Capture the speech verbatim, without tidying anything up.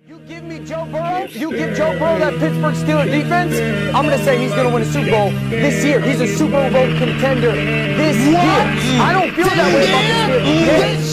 You give me Joe Burrow, you give Joe Burrow that Pittsburgh Steelers defense, I'm going to say he's going to win a Super Bowl this year. He's a Super Bowl contender this year. I don't feel that way about the Steelers.